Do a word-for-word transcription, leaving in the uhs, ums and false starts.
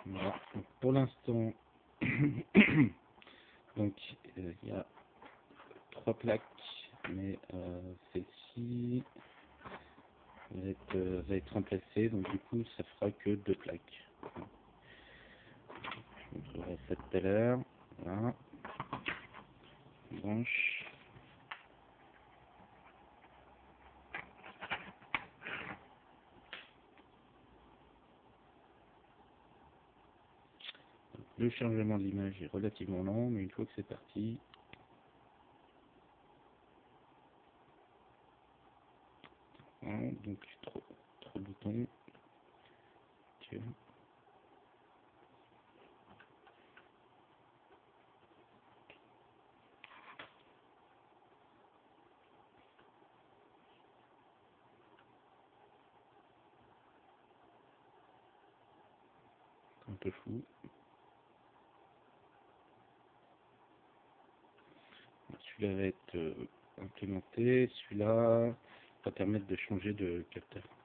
Voilà. Donc, pour l'instant, donc il euh, y a trois plaques, mais euh, celle-ci va être, euh, va être remplacée, donc du coup ça fera que deux plaques. Je vous montrerai ça tout à l'heure. Voilà. Blanche. Le chargement de l'image est relativement lent, mais une fois que c'est parti, voilà, donc trop, trop de boutons. Okay. Un peu fou. Celui-là va être euh, implémenté, celui-là va permettre de changer de capteur.